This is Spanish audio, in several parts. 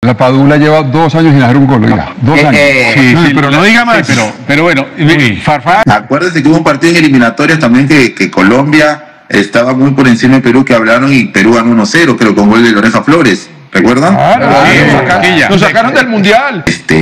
La Padula lleva 2 años sin hacer un gol, oiga. 2 años. Sí, pero no diga más. Pero bueno, Farfán. Acuérdense que hubo un partido en eliminatorias también que Colombia estaba muy por encima de Perú, que hablaron y Perú ganó 1-0, creo, con gol de Loreja Flores. ¿Recuerdan? Nos sacaron del Mundial.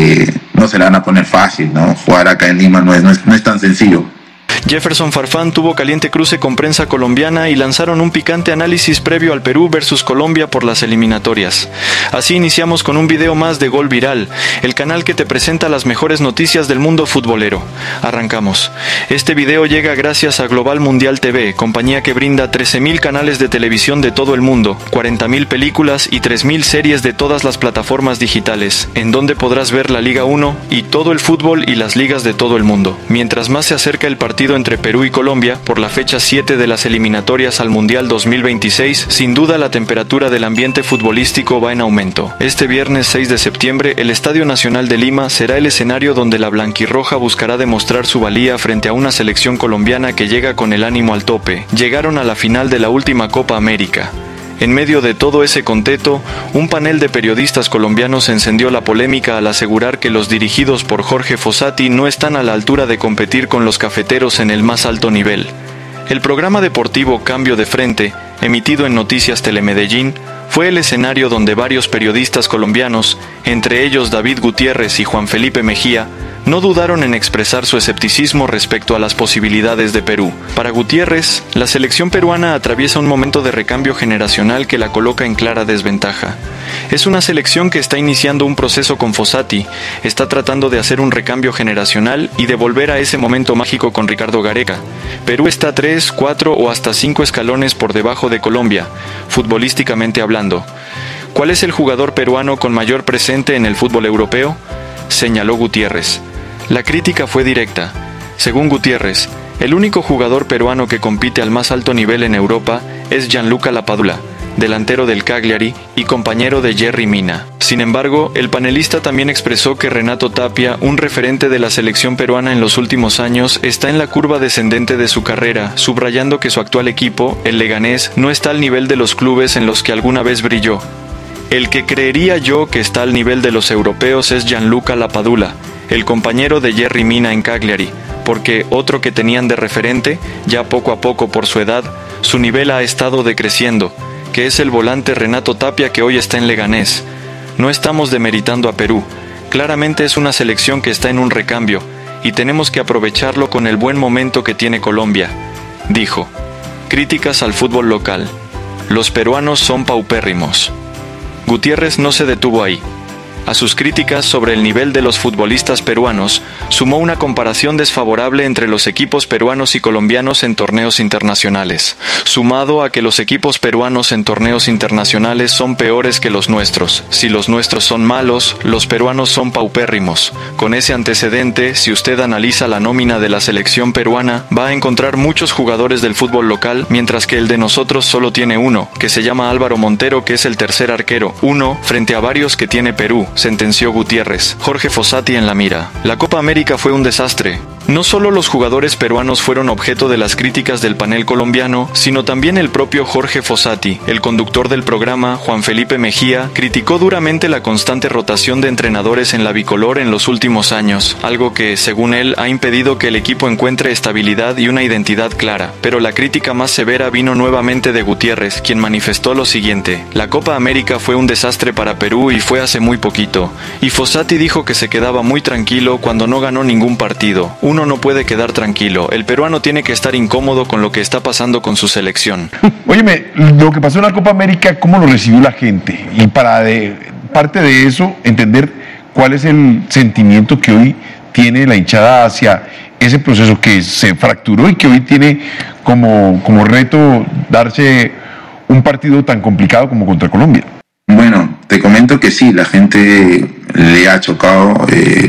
No se la van a poner fácil, ¿no? Jugar acá en Lima no es tan sencillo. Jefferson Farfán tuvo caliente cruce con prensa colombiana y lanzaron un picante análisis previo al Perú versus Colombia por las eliminatorias. Así iniciamos con un video más de Gol Viral, el canal que te presenta las mejores noticias del mundo futbolero. Arrancamos. Este video llega gracias a Global Mundial TV, compañía que brinda 13.000 canales de televisión de todo el mundo, 40.000 películas y 3.000 series de todas las plataformas digitales, en donde podrás ver la Liga 1 y todo el fútbol y las ligas de todo el mundo. Mientras más se acerca el partido entre Perú y Colombia, por la fecha 7 de las eliminatorias al Mundial 2026, sin duda la temperatura del ambiente futbolístico va en aumento. Este viernes 6 de septiembre, el Estadio Nacional de Lima será el escenario donde la blanquirroja buscará demostrar su valía frente a una selección colombiana que llega con el ánimo al tope. Llegaron a la final de la última Copa América. En medio de todo ese conteto, un panel de periodistas colombianos encendió la polémica al asegurar que los dirigidos por Jorge Fossati no están a la altura de competir con los cafeteros en el más alto nivel. El programa deportivo Cambio de Frente, emitido en Noticias Telemedellín, fue el escenario donde varios periodistas colombianos, entre ellos David Gutiérrez y Juan Felipe Mejía, no dudaron en expresar su escepticismo respecto a las posibilidades de Perú. Para Gutiérrez, la selección peruana atraviesa un momento de recambio generacional que la coloca en clara desventaja. Es una selección que está iniciando un proceso con Fossati, está tratando de hacer un recambio generacional y de volver a ese momento mágico con Ricardo Gareca. Perú está 3, 4 o hasta 5 escalones por debajo de Colombia, futbolísticamente hablando. ¿Cuál es el jugador peruano con mayor presente en el fútbol europeo?, señaló Gutiérrez. La crítica fue directa. Según Gutiérrez, el único jugador peruano que compite al más alto nivel en Europa es Gianluca Lapadula, delantero del Cagliari y compañero de Yerry Mina. Sin embargo, el panelista también expresó que Renato Tapia, un referente de la selección peruana en los últimos años, está en la curva descendente de su carrera, subrayando que su actual equipo, el Leganés, no está al nivel de los clubes en los que alguna vez brilló. El que creería yo que está al nivel de los europeos es Gianluca Lapadula, el compañero de Yerry Mina en Cagliari, porque otro que tenían de referente, ya poco a poco por su edad, su nivel ha estado decreciendo, que es el volante Renato Tapia que hoy está en Leganés. No estamos demeritando a Perú, claramente es una selección que está en un recambio, y tenemos que aprovecharlo con el buen momento que tiene Colombia, dijo. Críticas al fútbol local. Los peruanos son paupérrimos. Gutiérrez no se detuvo ahí. A sus críticas sobre el nivel de los futbolistas peruanos, sumó una comparación desfavorable entre los equipos peruanos y colombianos en torneos internacionales, sumado a que los equipos peruanos en torneos internacionales son peores que los nuestros. Si los nuestros son malos, los peruanos son paupérrimos. Con ese antecedente, si usted analiza la nómina de la selección peruana, va a encontrar muchos jugadores del fútbol local, mientras que el de nosotros solo tiene uno, que se llama Álvaro Montero, que es el tercer arquero, uno frente a varios que tiene Perú, sentenció Gutiérrez. Jorge Fossati en la mira. La Copa América fue un desastre. No solo los jugadores peruanos fueron objeto de las críticas del panel colombiano, sino también el propio Jorge Fossati. El conductor del programa, Juan Felipe Mejía, criticó duramente la constante rotación de entrenadores en la bicolor en los últimos años, algo que, según él, ha impedido que el equipo encuentre estabilidad y una identidad clara. Pero la crítica más severa vino nuevamente de Gutiérrez, quien manifestó lo siguiente: la Copa América fue un desastre para Perú y fue hace muy poquito. Y Fossati dijo que se quedaba muy tranquilo cuando no ganó ningún partido. Uno no puede quedar tranquilo. El peruano tiene que estar incómodo con lo que está pasando con su selección. Óyeme, lo que pasó en la Copa América, ¿cómo lo recibió la gente? Y parte de eso, entender cuál es el sentimiento que hoy tiene la hinchada hacia ese proceso que se fracturó y que hoy tiene como reto darse un partido tan complicado como contra Colombia. Bueno, te comento que sí, la gente le ha chocado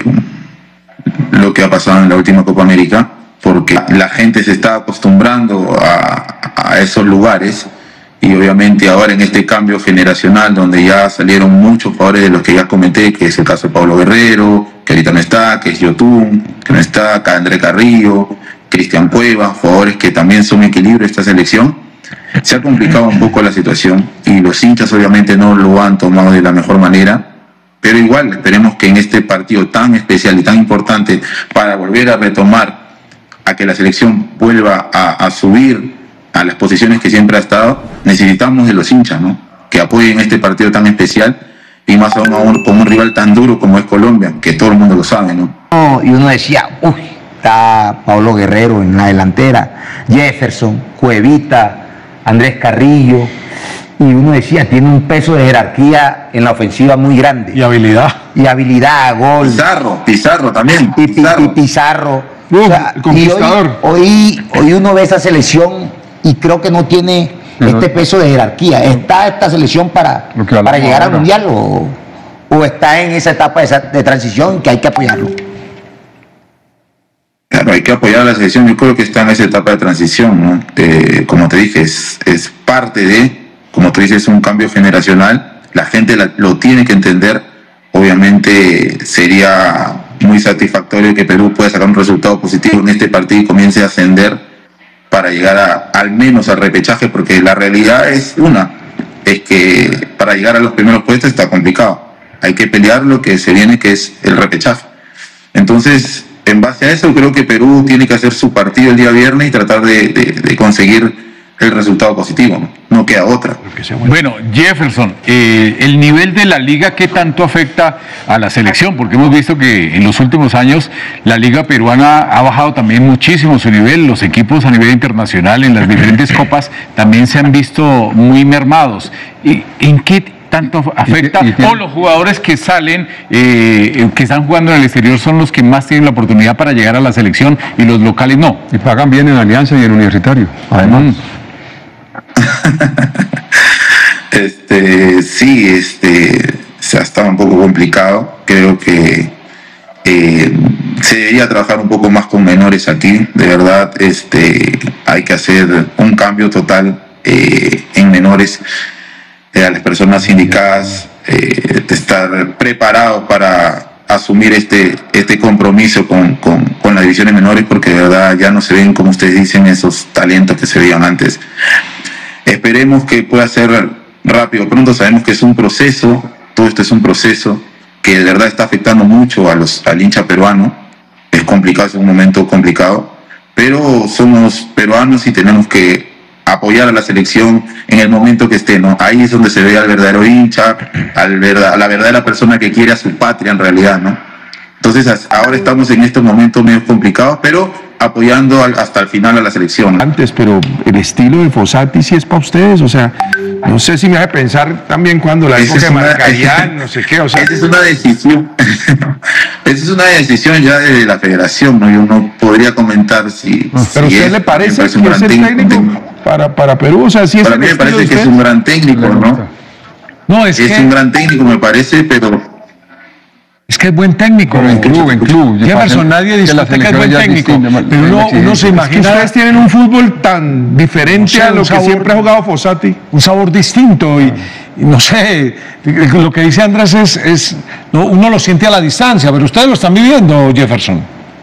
lo que ha pasado en la última Copa América, porque la gente se está acostumbrando a esos lugares, y obviamente ahora en este cambio generacional donde ya salieron muchos jugadores de los que ya comenté, que es el caso de Pablo Guerrero, que ahorita no está, que es Yotun, que no está, que André Carrillo, Cristian Cueva, jugadores que también son equilibrio de esta selección. Se ha complicado un poco la situación y los hinchas obviamente no lo han tomado de la mejor manera, pero igual esperemos que en este partido tan especial y tan importante para volver a retomar, a que la selección vuelva a subir a las posiciones que siempre ha estado, necesitamos de los hinchas, ¿no? Que apoyen este partido tan especial y más aún con un rival tan duro como es Colombia, que todo el mundo lo sabe, ¿no? Y uno decía, uy, está Pablo Guerrero en la delantera, Jefferson, Cuevita, Andrés Carrillo, y uno decía, tiene un peso de jerarquía en la ofensiva muy grande. Y habilidad. Y habilidad, gol. Pizarro también. Y Pizarro. O sea, el conquistador. Hoy uno ve esa selección y creo que no tiene este peso de jerarquía. ¿Está esta selección para llegar al Mundial o está en esa etapa de transición que hay que apoyarlo? Claro, hay que apoyar a la selección. Yo creo que está en esa etapa de transición, ¿no? Como te dije, es parte de, como tú dices, un cambio generacional. La gente lo tiene que entender. Obviamente sería muy satisfactorio que Perú pueda sacar un resultado positivo en este partido y comience a ascender para llegar al menos al repechaje, porque la realidad es que para llegar a los primeros puestos está complicado. Hay que pelear lo que se viene, que es el repechaje. Entonces, en base a eso, creo que Perú tiene que hacer su partido el día viernes y tratar de conseguir el resultado positivo, no queda otra. Bueno, Jefferson, el nivel de la liga, ¿qué tanto afecta a la selección? Porque hemos visto que en los últimos años la liga peruana ha bajado también muchísimo su nivel, los equipos a nivel internacional en las diferentes copas también se han visto muy mermados. ¿En qué tanto afecta? ¿O los jugadores que salen, que están jugando en el exterior son los que más tienen la oportunidad para llegar a la selección y los locales no? Y pagan bien en Alianza y en Universitario, además. Sí, se ha estado un poco complicado. Creo que se debería trabajar un poco más con menores aquí. De verdad, hay que hacer un cambio total en menores. A las personas indicadas, de estar preparados para asumir este compromiso con las divisiones menores, porque de verdad ya no se ven, como ustedes dicen, esos talentos que se veían antes. Esperemos que pueda ser rápido, pronto. Sabemos que es un proceso, todo esto es un proceso que de verdad está afectando mucho al hincha peruano. Es complicado, es un momento complicado, pero somos peruanos y tenemos que apoyar a la selección en el momento que esté, ¿no? Ahí es donde se ve al verdadero hincha, a la verdadera persona que quiere a su patria en realidad, ¿no? Entonces ahora estamos en estos momentos medio complicados, pero apoyando hasta el final a la selección, ¿no? Antes, pero el estilo de Fossati sí es para ustedes, o sea, no sé si me hace pensar también cuando la época de Marcarián, no sé qué, o sea. Esa es una decisión, esa es una decisión ya de la federación, ¿no? Yo no podría comentar si... Pero si ¿usted le parece que es el técnico para Perú? O sea, si es para mí me parece que es un gran técnico, ¿no? No, es un gran técnico, me parece, pero... Es que es buen técnico. En club. Jefferson, nadie discute que es buen técnico. Pero uno se imagina... Es que ustedes tienen un fútbol tan diferente a lo que siempre ha jugado Fossati. Un sabor distinto y no sé, lo que dice Andrés uno lo siente a la distancia, pero ustedes lo están viviendo, Jefferson.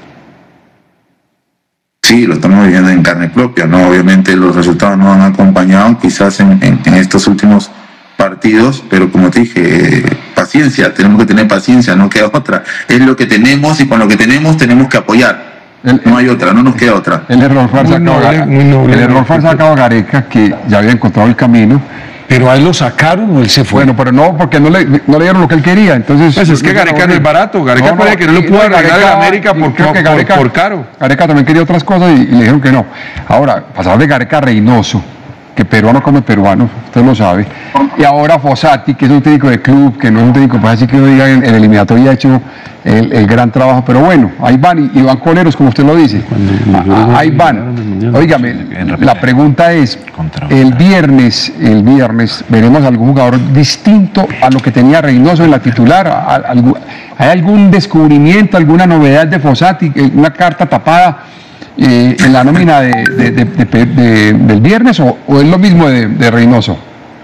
Sí, lo estamos viviendo en carne propia, ¿no? Obviamente los resultados no han acompañado quizás en estos últimos partidos, pero como te dije, paciencia, tenemos que tener paciencia, no queda otra. Es lo que tenemos y con lo que tenemos que apoyar. No hay otra, no nos queda otra. El error fue sacado a Gareca, que ya había encontrado el camino. Pero a él lo sacaron o él se fue. Bueno, pero no, porque no le dieron lo que él quería. Entonces, pues es que Gareca no es barato. Gareca puede que no lo pudo arreglar en América por caro. Gareca también quería otras cosas y le dijeron que no. Ahora, pasar de Gareca a Reynoso, que peruano come peruano, usted lo sabe. Y ahora Fossati, que es un técnico de club, que no es un técnico, pues así que uno diga en eliminatoria ha hecho el gran trabajo, pero bueno, ahí van, y van coleros, como usted lo dice. Ahí van. Óigame, la pregunta es, el viernes veremos algún jugador distinto a lo que tenía Reynoso en la titular. ¿Hay algún descubrimiento, alguna novedad de Fossati, una carta tapada en la nómina del viernes, o es lo mismo de Reynoso?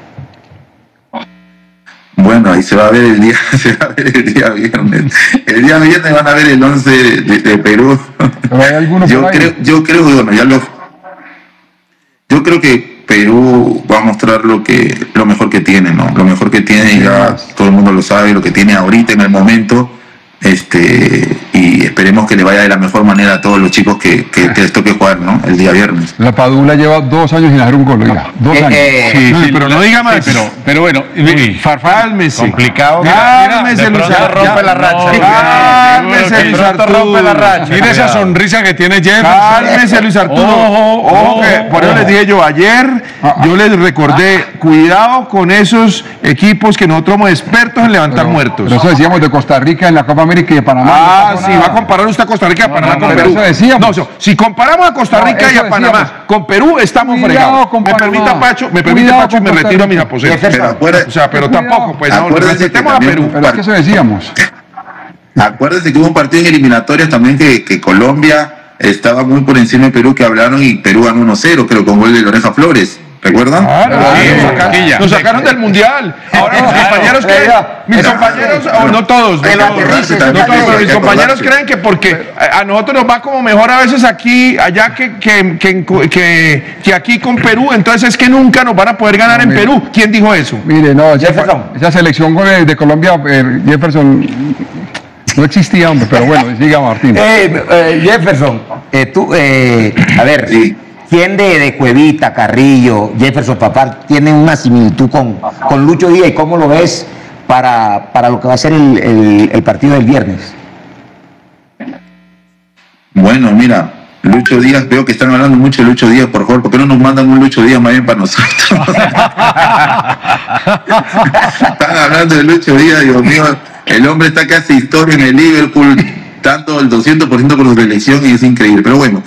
Bueno, ahí se va a ver el día viernes. El día viernes van a ver el 11 de Perú. ¿Pero hay alguno yo creo que Perú va a mostrar lo mejor que tiene, ¿no? Lo mejor que tiene, ya todo el mundo lo sabe, lo que tiene ahorita en el momento. Y esperemos que le vaya de la mejor manera a todos los chicos que les toque jugar, ¿no? El día viernes. La Padula lleva 2 años sin hacer un gol, oiga. 2 años. Sí, pero no diga más. Pero bueno, Cálmese. Complicado. Cálmese, Luis Arturo. Rompe la racha. Cálmese, Luis Arturo. Rompe la racha. Mire esa sonrisa que tiene Jefferson. Cálmese, Luis Arturo. Ojo, que por eso les dije yo ayer, yo les recordé, cuidado con esos equipos que nosotros somos expertos en levantar muertos. Pero eso decíamos de Costa Rica en la Copa América y de Panamá. Sí, va a comparar usted a Costa Rica y a Panamá con Perú. Eso decíamos. No, si comparamos a Costa Rica y a Panamá con Perú, estamos fregados. Me permite Pacho y me retiro a mis aposentos. Pero tampoco, pues no, respetemos a Perú. Pero es que eso decíamos. Acuérdense que hubo un partido en eliminatorias también que Colombia estaba muy por encima de Perú, que hablaron y Perú ganó 1-0, creo, con gol de Loreja Flores. ¿Recuerdan? Nos sacaron del mundial. Ahora mis compañeros creen, no todos, pero mis compañeros creen que porque a nosotros nos va como mejor a veces allá que aquí con Perú, entonces es que nunca nos van a poder ganar en Perú. ¿Quién dijo eso? Mire, no, esa selección de Colombia, Jefferson, no existía, hombre, pero bueno, siga Martín. Jefferson, tú, a ver. Sí. ¿Quién de Cuevita, Carrillo, Jefferson Papá tiene una similitud con Lucho Díaz y cómo lo ves para lo que va a ser el partido del viernes? Bueno, mira, Lucho Díaz, veo que están hablando mucho de Lucho Díaz, por favor, ¿por qué no nos mandan un Lucho Díaz más bien para nosotros? Están hablando de Lucho Díaz, Dios mío, el hombre está casi historia en el Liverpool, tanto el 200% por su selección y es increíble, pero bueno,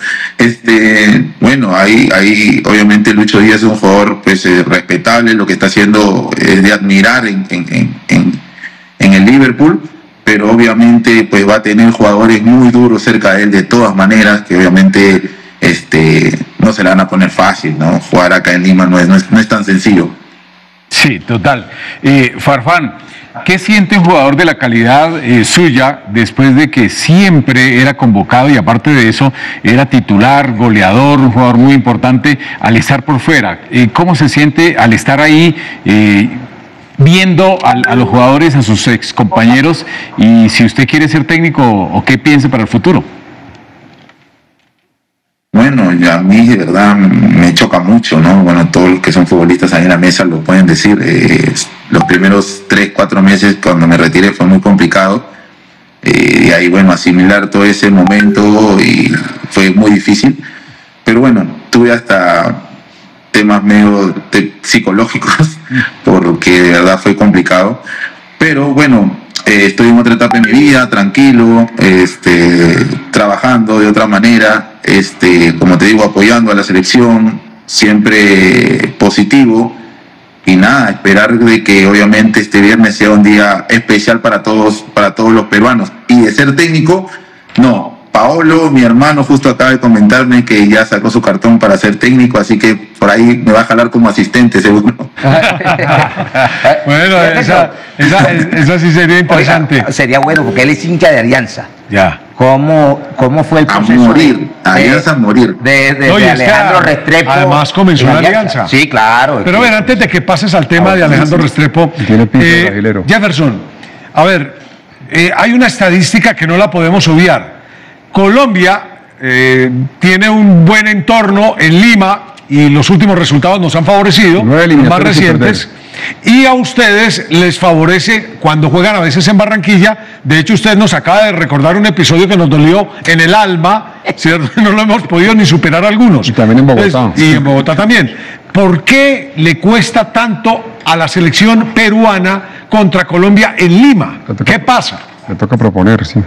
ahí obviamente Lucho Díaz es un jugador pues respetable, lo que está haciendo es de admirar en el Liverpool, pero obviamente pues va a tener jugadores muy duros cerca de él de todas maneras, que obviamente no se le van a poner fácil, ¿no? Jugar acá en Lima no es tan sencillo. Sí, total. Farfán, ¿qué siente un jugador de la calidad suya después de que siempre era convocado y aparte de eso era titular, goleador, un jugador muy importante al estar por fuera? ¿Cómo se siente al estar ahí viendo a los jugadores, a sus ex compañeros y si usted quiere ser técnico o qué piensa para el futuro? Bueno, a mí de verdad me choca mucho, ¿no? Bueno, todos los que son futbolistas ahí en la mesa lo pueden decir. Los primeros 3-4 meses cuando me retiré fue muy complicado. Y ahí, bueno, asimilar todo ese momento y fue muy difícil. Pero bueno, tuve hasta temas medio psicológicos porque de verdad fue complicado. Pero bueno, estoy en otra etapa de mi vida, tranquilo, trabajando de otra manera. Como te digo, apoyando a la selección, siempre positivo y nada, esperar de que obviamente este viernes sea un día especial para todos los peruanos. Y de ser técnico, no, Paolo, mi hermano, justo acaba de comentarme que ya sacó su cartón para ser técnico, así que por ahí me va a jalar como asistente, seguro. Bueno, esa sí sería interesante. Oiga, sería bueno, porque él es hincha de Alianza. Ya. ¿Cómo fue el proceso? A morir, Alianza a morir. De es Alejandro que Restrepo. además comenzó en Alianza. Sí, claro. Pero ven, antes de que pases al tema de Alejandro Restrepo, Tiene piso, brasileño. Jefferson, a ver, hay una estadística que no la podemos obviar. Colombia tiene un buen entorno en Lima y los últimos resultados nos han favorecido, los más recientes. Y a ustedes les favorece cuando juegan a veces en Barranquilla. De hecho, usted nos acaba de recordar un episodio que nos dolió en el alma, ¿cierto? No lo hemos podido ni superar algunos. Y también en Bogotá. Y en Bogotá también. ¿Por qué le cuesta tanto a la selección peruana contra Colombia en Lima? ¿Qué pasa? Le toca proponer, sí.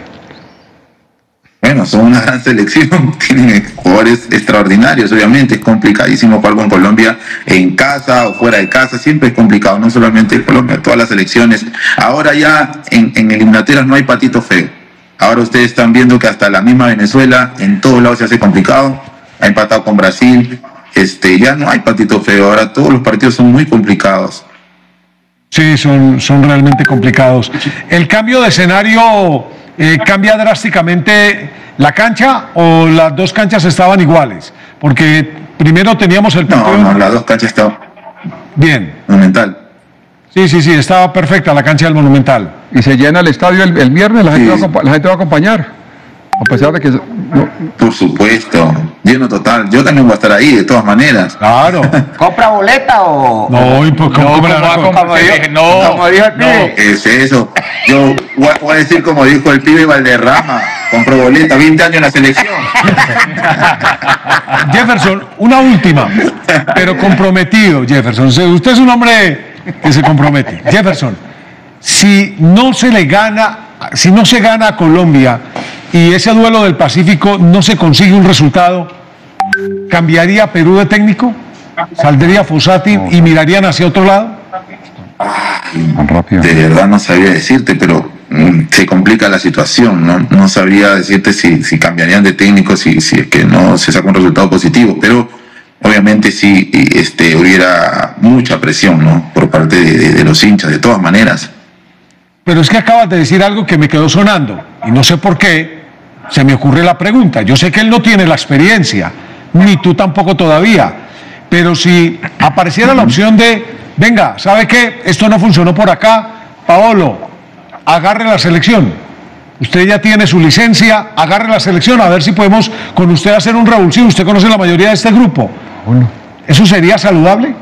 Bueno, son una gran selección, tienen jugadores extraordinarios, obviamente, es complicadísimo jugar con Colombia en casa o fuera de casa, siempre es complicado, no solamente Colombia, todas las selecciones. Ahora ya en eliminatorias no hay patito feo. Ahora ustedes están viendo que hasta la misma Venezuela, en todos lados se hace complicado, ha empatado con Brasil, ya no hay patito feo, ahora todos los partidos son muy complicados. Sí, son realmente complicados. El cambio de escenario ¿cambia drásticamente la cancha o las dos canchas estaban iguales? Porque primero teníamos el partido. No, las dos canchas estaban Bien. Monumental. Sí, estaba perfecta la cancha del Monumental. Y se llena el estadio el viernes, la gente, Sí. la gente va a acompañar. A pesar de que... no, Por supuesto, lleno total. Yo también voy a estar ahí, de todas maneras. Claro. ¿Compra boleta o...? No, y pues, ¿cómo me la van a comprar? Como dijo el pibe. ¿Qué es eso? Yo voy a decir como dijo el pibe Valderrama, compró boleta, 20 años en la selección. Jefferson, una última, pero comprometido, Jefferson. Usted es un hombre que se compromete. Jefferson, si no se gana a Colombia y ese duelo del Pacífico no se consigue un resultado, ¿cambiaría Perú de técnico? ¿Saldría Fossati y mirarían hacia otro lado? tan rápido. De verdad no sabría decirte, pero se complica la situación, ¿no? No sabría decirte si cambiarían de técnico si es que no se saca un resultado positivo, pero obviamente sí hubiera mucha presión, ¿no? Por parte de los hinchas, de todas maneras. Pero es que acabas de decir algo que me quedó sonando y no sé por qué se me ocurre la pregunta. Yo sé que él no tiene la experiencia, ni tú tampoco todavía, pero si apareciera la opción de, venga, ¿sabe qué? Esto no funcionó por acá, Paolo, agarre la selección. Usted ya tiene su licencia, agarre la selección, a ver si podemos con usted hacer un revulsivo. Usted conoce la mayoría de este grupo. ¿Eso sería saludable?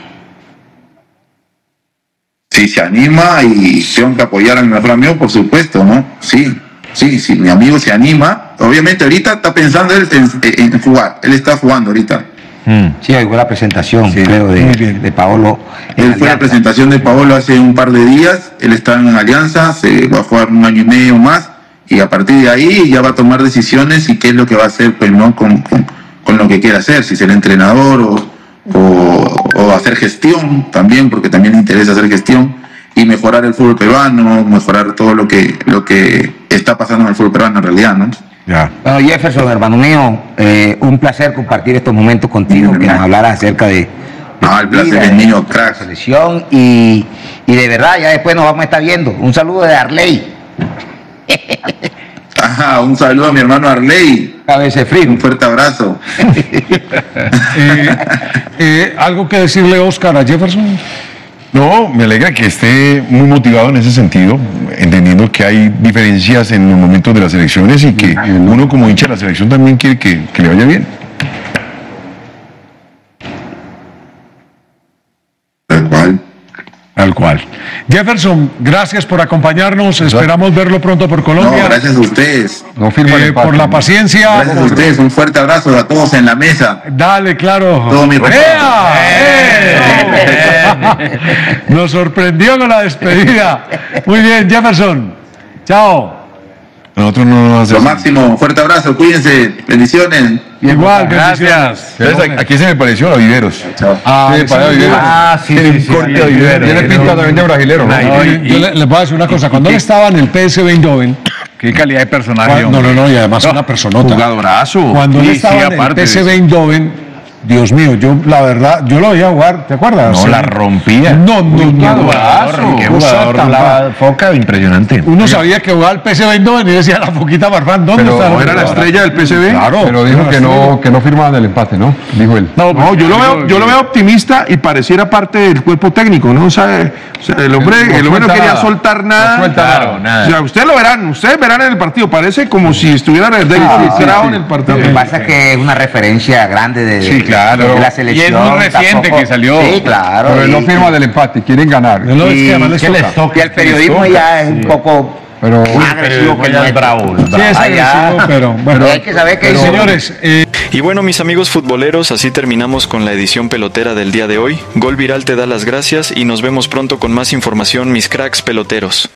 Si se anima y tengo que apoyar a mi mejor amigo, por supuesto, ¿no? Sí, mi amigo se anima. Obviamente ahorita está pensando él en jugar, él está jugando ahorita. Sí, oigo la presentación, creo, de Paolo. Él fue a la presentación de Paolo hace un par de días, él está en Alianza, se va a jugar 1 año y medio más, y a partir de ahí ya va a tomar decisiones y qué es lo que va a hacer, pues, ¿no? Con lo que quiera hacer, si ser entrenador o hacer gestión también, porque también le interesa hacer gestión, y mejorar el fútbol peruano, mejorar todo lo que está pasando en el fútbol peruano en realidad, ¿no? Ya. Bueno, Jefferson, hermano mío, un placer compartir estos momentos contigo, que nos hablaras acerca de el placer es mío, la crack. selección y de verdad, ya después nos vamos a estar viendo. Un saludo de Arley, Un saludo a mi hermano Arley, cabeza frío. un fuerte abrazo. ¿Algo que decirle, Oscar, a Jefferson? No, me alegra que esté muy motivado en ese sentido, entendiendo que hay diferencias en los momentos de las elecciones y que uno como hincha de la selección también quiere que le vaya bien. Tal cual. Jefferson, gracias por acompañarnos. Esperamos verlo pronto por Colombia. No, gracias a ustedes. No firma el empate, por la ¿no? paciencia. Gracias a ustedes. Un fuerte abrazo a todos en la mesa. Dale, claro. Todo mi respeto. Nos sorprendió con la despedida. Muy bien, Jefferson. Chao. Nosotros no nos Lo hacemos. máximo. Un fuerte abrazo. Cuídense. Bendiciones. Igual, Gracias. bendiciones. Aquí se me pareció a Viveros. Chao. Sí, para Viveros. Tiene un corte a Viveros. Tiene pinta también de brasilero, ¿no? Yo le voy a decir una cosa. Cuando él estaba en el PSV Eindhoven, Qué calidad de personaje. no, y además una personota. Jugadorazo. Cuando él Sí, estaba en el aparte de PSV eso. Eindhoven, Dios mío, la verdad, yo lo veía jugar, ¿te acuerdas? No, Sí. la rompía. No, Qué jugador, la foca, impresionante. Uno sabía que jugaba el PSV Eindhoven y decía, la foquita Farfán, ¿dónde Pero está? era la estrella del PSV. Claro. Pero dijo que no firmaban el empate, ¿no? Dijo él. No, yo lo veo optimista y pareciera parte del cuerpo técnico, ¿no? O sea, el hombre no suelta quería nada. soltar nada. No suelta Claro, nada. O sea, ustedes verán en el partido, parece como si estuviera infiltrado en el partido. Lo que pasa es que es una referencia grande de la selección. Y es muy reciente que salió. Sí, claro. Pero él no y- firma del empate, quieren ganar. No, es que y- además les toca. y el periodismo ya es un poco Pero más agresivo que el nuestro. bravo. Sí, es agresivo, pero bueno. Hay que saber que Señores, Y bueno, mis amigos futboleros, así terminamos con la edición pelotera del día de hoy. Gol Viral te da las gracias y nos vemos pronto con más información, mis cracks peloteros.